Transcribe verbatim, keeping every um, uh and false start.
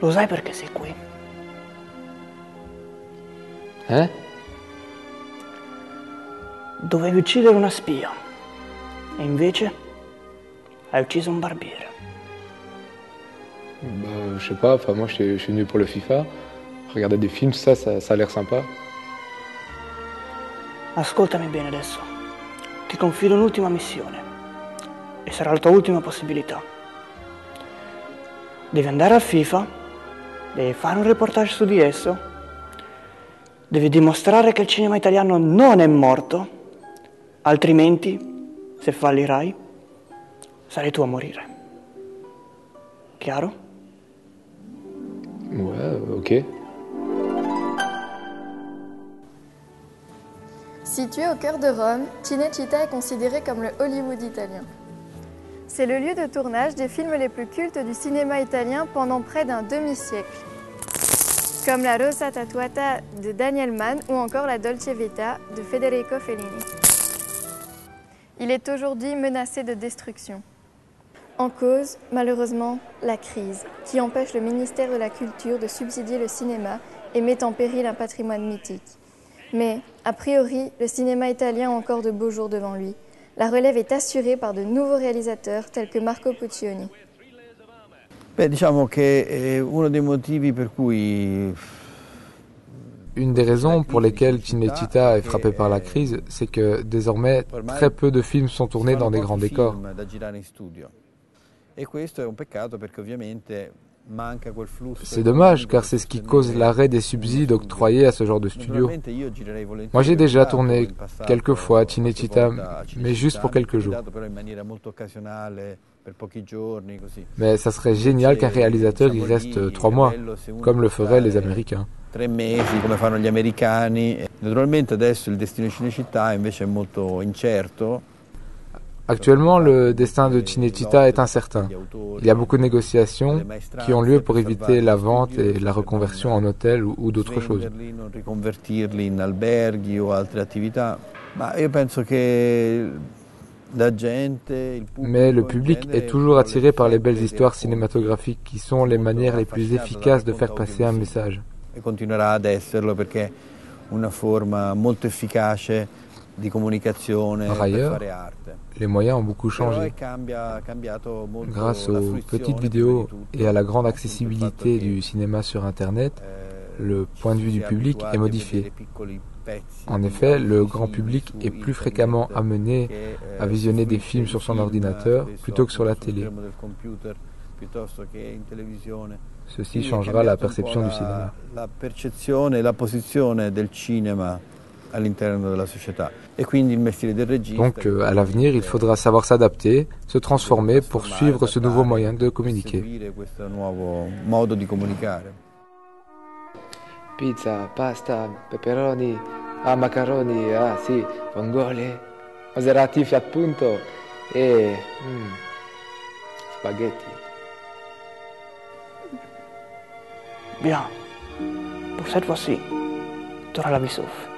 Lo sai perché sei qui? Eh? Dovevi uccidere una spia. E invece hai ucciso un barbiere. Bah, je sais pas, enfin, moi je suis, je suis venu pour le FIFA. Regarder des films, ça, ça, ça a l'air sympa. Ascoltami bene adesso. Ti confido un'ultima missione. E sarà la tua ultima possibilità. Devi andare al FIFA, devi fare un reportage su di esso, devi dimostrare che il cinema italiano non è morto, altrimenti, se fallirai, sarai tu a morire. Chiaro? Ouais, ok. Situé au cœur de Rome, Cinecittà est considéré comme le Hollywood italien. C'est le lieu de tournage des films les plus cultes du cinéma italien pendant près d'un demi-siècle, comme La Rosa Tatuata de Daniel Mann ou encore La Dolce Vita de Federico Fellini. Il est aujourd'hui menacé de destruction. En cause, malheureusement, la crise, qui empêche le ministère de la Culture de subsidier le cinéma et met en péril un patrimoine mythique. Mais, a priori, le cinéma italien a encore de beaux jours devant lui. La relève est assurée par de nouveaux réalisateurs tels que Marco Puccioni. Beh, diciamo che è uno dei motivi per cui Une des raisons pour lesquelles Cinecittà est frappé par la crise, c'est que désormais, très peu de films sont tournés dans des grands décors. C'est dommage, car c'est ce qui cause l'arrêt des subsides octroyés à ce genre de studio. Moi j'ai déjà tourné quelques fois à Cinecittà, mais juste pour quelques jours. Mais ça serait génial qu'un réalisateur y reste trois mois, comme le feraient les Américains. Tre mesi come fanno gli americani. Naturalmente adesso il destino di Cinecittà invece è molto incerto. Actuellement, le destin de Cinecittà est incertain. Il y a beaucoup de négociations qui ont lieu pour éviter la vente et la reconversion en hôtel ou, ou d'autres choses. Non riconvertirli in alberghi o altre attività. Ma io penso che la gente, il pubblico, Mais le public est toujours attiré par les belles histoires cinématographiques qui sont les manières les plus efficaces de faire passer un message. E continuerà ad esserlo perché è una forma molto efficace di comunicazione per fare arte. Les moyens ont beaucoup changé. Grâce aux petites vidéos et à la grande accessibilité du cinéma sur Internet, le point de vue du public est modifié. En effet, le grand public est plus fréquemment amené à visionner des films sur son ordinateur plutôt que sur la télé. Ceci changera la perception du cinéma. La percezione e la posizione del cinema all'interno della società. E quindi il mestiere del regista. Donc, euh, à l'avenir, il faudra savoir s'adapter, se transformer pour suivre ce nouveau moyen de communiquer. Seguire questo nuovo modo di comunicare. Pizza, pasta, peperoni, ah, macaroni, ah sì, vongole, Maserati Fiat Punto e mm, spaghetti. Bien. Pour cette fois-ci, tu auras la vie sauve.